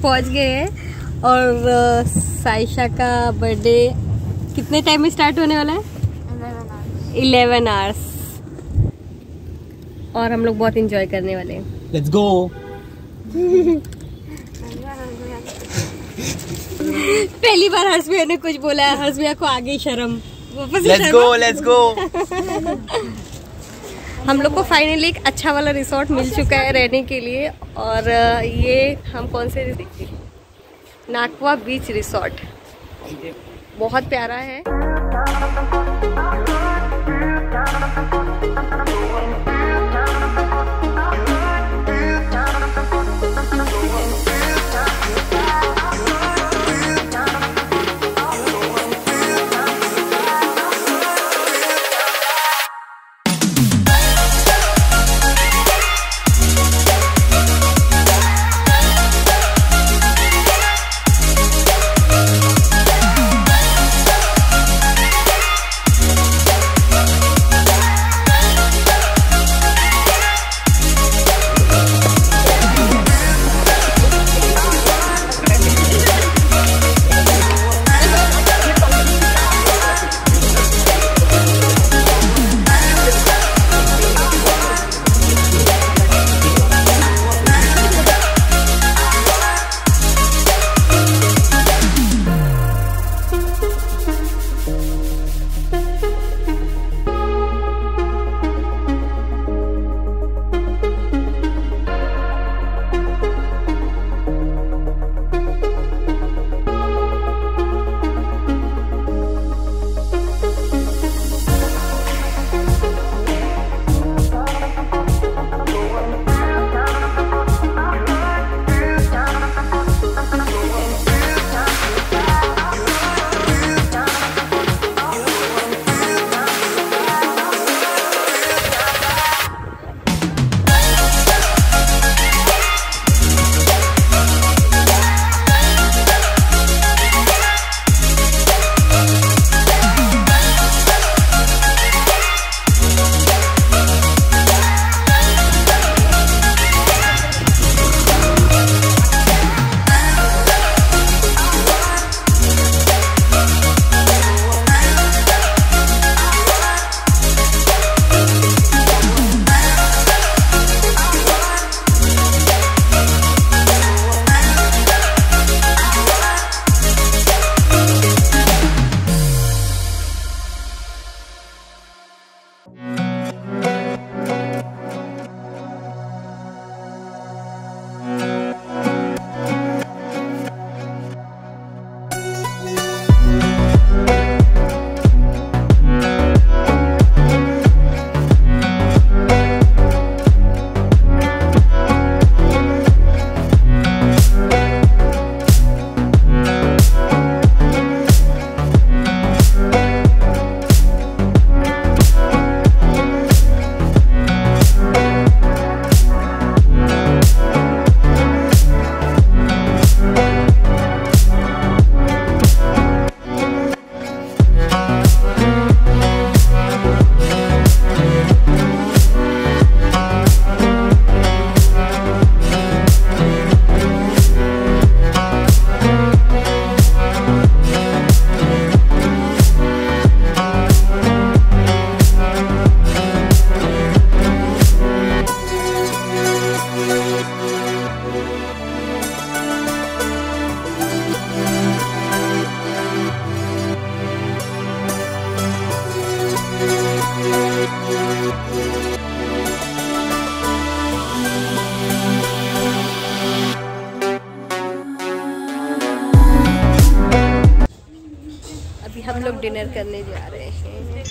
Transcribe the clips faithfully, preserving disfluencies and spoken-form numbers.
पहुंच गए हैं और साइशा का बर्थडे कितने टाइम में स्टार्ट होने वाला है? Eleven hours. और हम लोग बहुत एंजॉय करने वाले हैं। Let's go. पहली बार हर्ष भैया ने कुछ बोला है, हर्ष भैया को आगे शर्म। Let's go let's go. हम लोग को फाइनली एक अच्छा वाला रिसोर्ट मिल चुका है रहने के लिए। और ये हम कौन से नाकवा बीच रिसोर्ट, बहुत प्यारा है। हम लोग डिनर करने जा रहे हैं।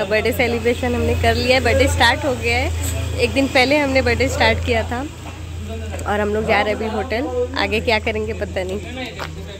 बर्थडे सेलिब्रेशन हमने कर लिया है। बर्थडे स्टार्ट हो गया है, एक दिन पहले हमने बर्थडे स्टार्ट किया था और हम लोग जा रहे हैं अभी होटल। आगे क्या करेंगे पता नहीं।